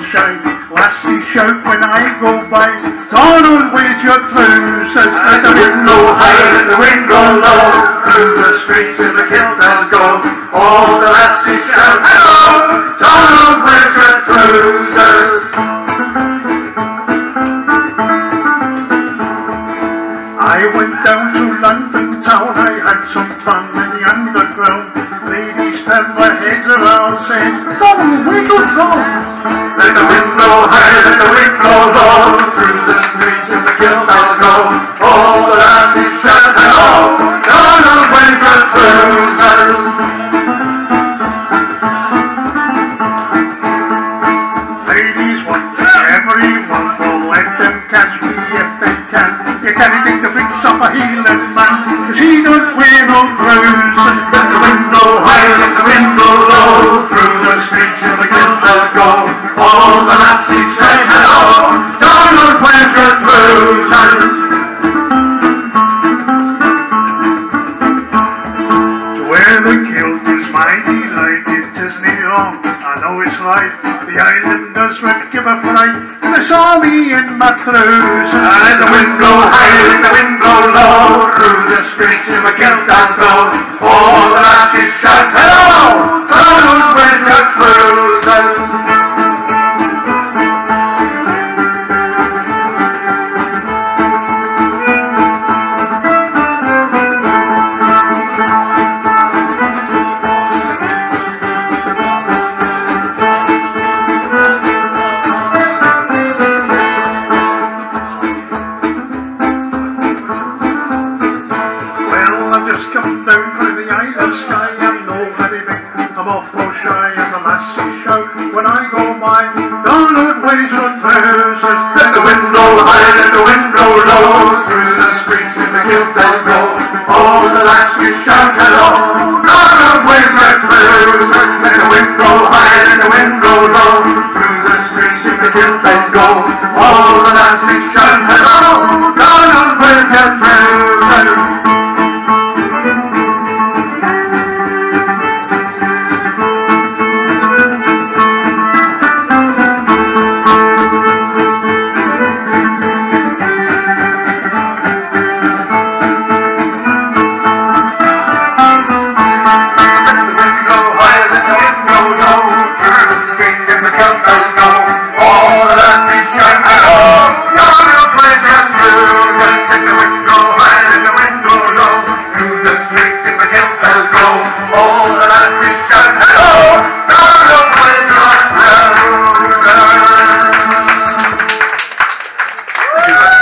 shy. Lassies shout when I go by, Donald, where's your trousers? Let the wind blow high, let the wind blow low, through the streets in the kilt and go. All the lassies shout, hello, Donald, where's your trousers? I went down to London town, I had some fun in the underground. Ladies turned their heads around saying, Donald, where's your trousers? Let the wind blow high, let the wind blow low, through the streets in the kilt I'll go. All the lassies shout, hello, Donald, where's your trousers? Ladies want everyone will let them catch me if they can. You can't take the big supper healing man, 'cause he don't wear no trousers. Let the wind blow high, let the wind blow low, through the streets in the kilt I'll go. All the lassies say hello, Donald, where's your trousers? To wear the kilt is my delight, it isn't wrong, I know it's right. The islanders would give a fright if they saw me in my trousers. Let the wind blow high, let the wind blow low, through the streets in the kilt I'll go. All the lassies shout hello, Donald, where's your trousers? Come down from the island sky, I'm no very big, I'm awful shy, and the lassies shout when I go by, Donald, where's your trousers? Let the wind blow high, let the wind blow low, through the streets in the kilt I'll go. All the lassies shout hello, Donald, where's your trousers? Let the wind blow high, let the wind blow low, through the streets in the kilt I'll go. All the lassies shout hello, Donald, where's your trousers? Thank you.